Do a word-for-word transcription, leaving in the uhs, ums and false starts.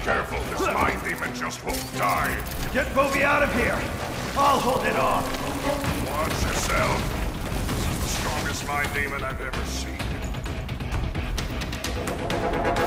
Careful, this mind demon just won't die. Get Bobby out of here! I'll hold it off! Watch yourself. This is the strongest mind demon I've ever seen.